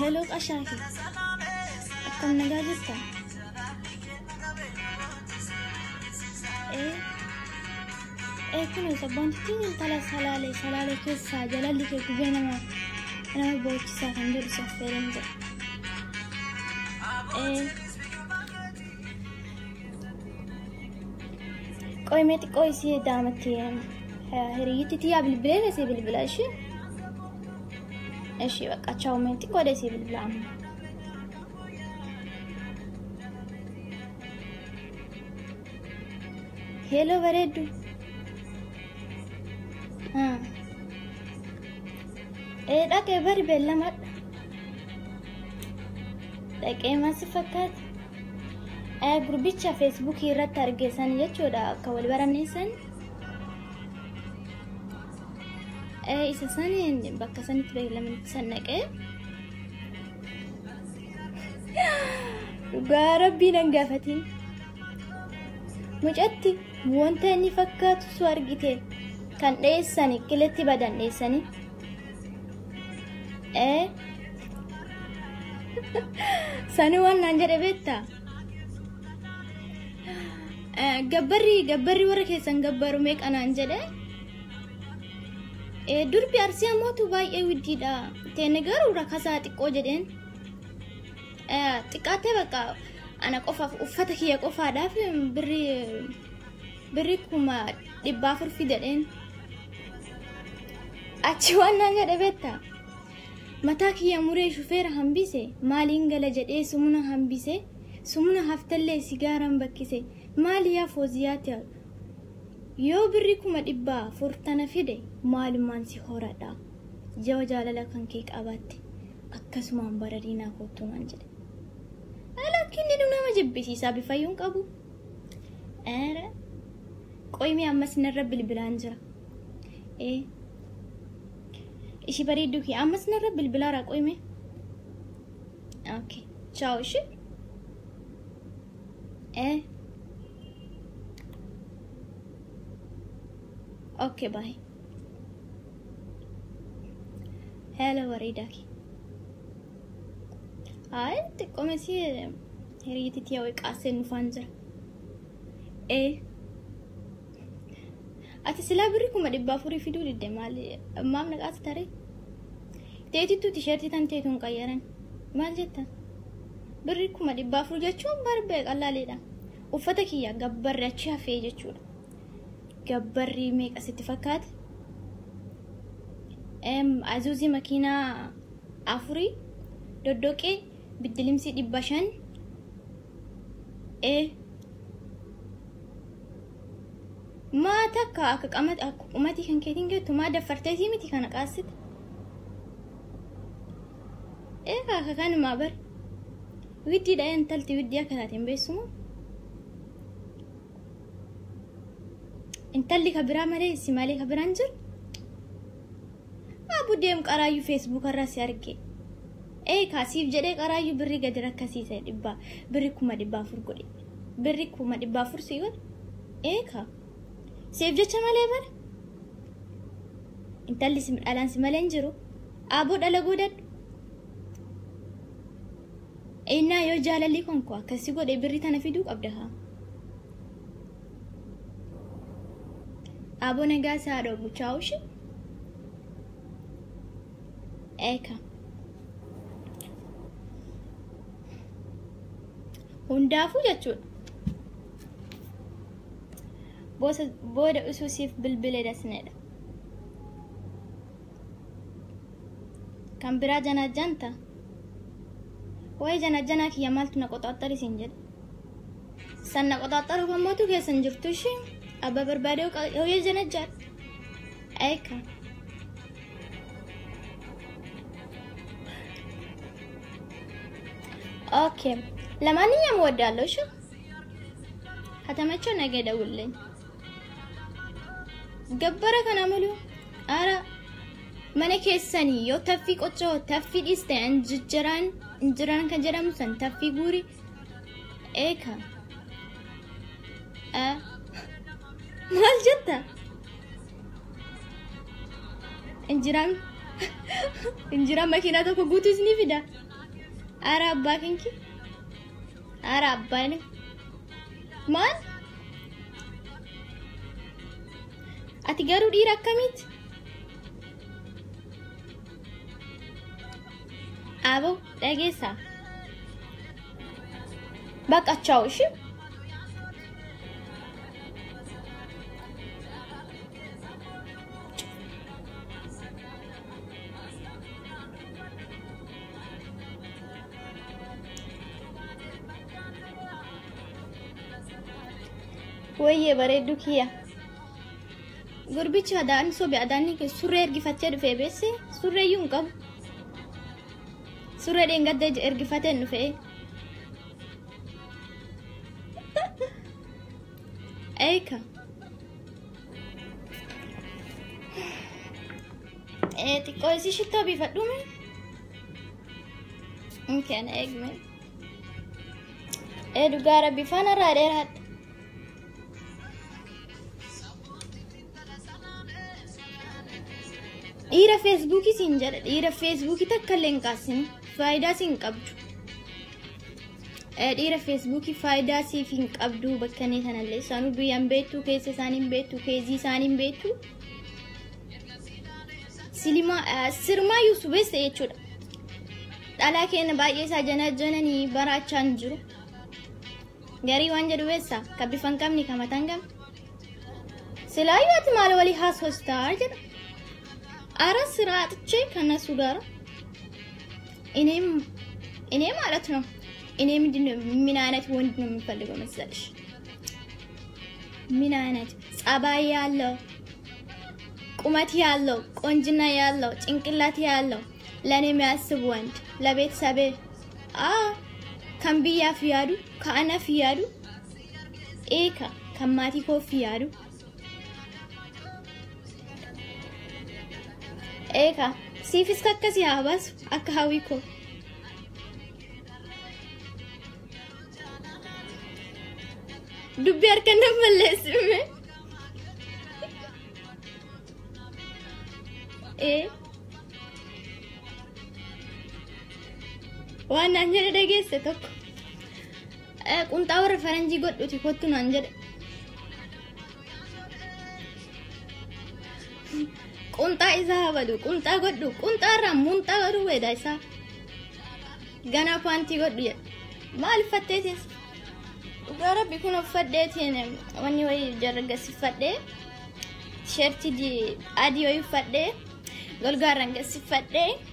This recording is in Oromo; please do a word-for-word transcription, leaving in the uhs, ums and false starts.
hello qashaafi akkam nagaa jirta eh eh kun sabbanti intala salale salale keessa jalalli ke gubena ma nama boochisa kan jiru safeeren jira eh ቆይ መጥ ቆይ ሲዳመት ህሪይቲ ቲያ ብልብለ ለሲ ብልብላሽ እሺ በቃ ቻው መጥ ቆይ ለሲ ብልብላም ሄሎ በረዱ አ ኤ ዳከ በር በለማ ዳከ ማስፈካት Eh gurbicha Facebook irratti argeessan jechuudha akka wal baranneessan eh isa saniin bakka sanitti beelaman sannaqee dhugaa rabbiin hangaafatiin mucatti wanta inni fakkaatu su argite kan dheessani kiletti badan dheessani eh sani waan naan jedhe beektaa gabbarri gabbarri warra keessan gabbaru meeqanaan jedhe eh durbi arsiya mootu baay'ee widdiidha teenne garuu rakasaa xiqqoo jedheen eh xiqqaatee bakka ana qofaaf uffata kiyya qofaadhaaf birri birri kuma dhibba afur fidadheen achi waan naan jedhe beektaa mataa kiyya muree shufeera hambise maaliin gala jedhee sumuna hambise sumuna haftallee sigaaran bakkise maaliya fooziyaati yoo birri kuma dhibba furtana fide maalumaan si horadha jawa jaalala kan kee qabatte akkasumaan baradiina kootumaan jedhe alakkinni nama jibbisiisaa bifayyuun qabu era qoymi ammas narra bilbilaan jira eh ishi bareedu ki ammas narra bilbilaara qoyme okay ciao ishi eh okay bye hello waridaki ay te come si heriti ti awai qasen fanjira eh ati sila birri kuma dibba furi fidu didde mal mam na qas tare teeti tu t-shirt tan teetun qayyaran mal jetta birri kuma dibba furu jechuun barbe qallaaleedha uffata kiyya gabbarri achi hafee jechuudha gabbarri meeqa sitti fakkaate em azuzi makina afuri doddoqee biddilimsi dhibba shan eh maata ka akka qamat akka qumati kan keetiin geetu maa daffartee miti kana qaasite eh ka kan maa bar widdi da intalti widdi akka taateen beessumu intalli kabira male si male kabiran jir abu dem qaraayu Facebook irra si arge eh kaasif jedhe qaraayu birri gadi rakkasiise dhibba birri kuma dhibba afur godhe birri kuma dhibba afur si god eh ka seef jecha male bar intalli si dhalaan si male jiru abu dhala godad ina yo jaalalli konko akkasi godhe birri tana fiduu qabda ha Abo nega saado buchaushi eka hundafu jechuudha bosa booda ususiif bilbile dasneedha kan biraa janajanta way janajana kiyya maaltu na qoxaxxari sin jedhe sanna qoxaxxaru gammootu keessan jirtu shi abba barbaadee hoye janajjar eka okay ለማንኛውም ወዳለው እሺ ከተመቸው ነገ ደውልልኝ ገበረ ከናመሉ አራ ማነ ከሰኒ ዮ ተፊ ቆጮ ተፊ ዲስተ እንጅራን እንጅራን ከጀራም ሰን ተፊ ጉሪ ኤካ አ ማልጀታ እንጅራን እንጅራ መኪና ተኮ ጉቱስ ኒፊዳ Ara abbaa kinki. Ara abbaan. Maal? Ati garuu dhiira akkamiiti? Abo dhageessaa. Bakka ciao ishi. Wayye bareeddu kiyya. Gurbicha adaan sobe adaanni ke surree ergifatee dhufee beesse surree iyyuu hin qabu. Surree dheengaddee ergifatee dhufee. Eeka. Eh xiqqoo isii shittoo biifadhume. Nkeen eegme. Eh dhugaa rabbi faana irraa dheeraadha. Dhiira Feesbuukii siin jedha. Dhiira Feesbuukii takka illee hin kaasini. Faayidaa siin qabdu. Dhiira Feesbuukii faayidaa siif hin qabdu bakkanii sanallee. Isaanuu biyyaan beektu, keessa isaaniin beektu, keezii isaaniin beektu. Silimaa sirmaa yuusu beessa jechuudha. Dhalaa keenya baay'ee isaa janajjananii baraachaan jiru. Garii waan jedhu beessa ka bifa hin qabne ka mataa hin qabne. Silaayyuu ati maal walii haasoftaa jedha. Ara siraatche kana sugara. Inem inem ማለት ነው እኔ ምንድነው ምን አይነት ወንድ ነው የምፈልገው መሰለሽ? ምን አይነት ጸባይ ያለው ቁመት ያለው ቆንጅና ያለው ጭንቅላት ያለው ለኔ የሚያስብ ወንድ ለቤተሰቤ አ ከምቢያ ፍያዱ ከአና ፍያዱ ኤካ ከማቲ ኮፍያዱ Eka, siifis akkasii haa baasu akka hawwii koo. Dubbii harka nan balleessime. Eh. Waan naan jedhe dhageesse tokko. Qunxaa warra faranjii godhuti kottu naan jedhe. Qunxaa isaa badu qunxaa godhu qunxaa irraa munxaa godhu weeda isaa gana paantii godhu jedha maal uffatteetis dhugaa rabbi kun uffadheetiin wanni wayii jarraggeessifadhee tisheertii adii wayii uffadhee golgaarraan geessifadhee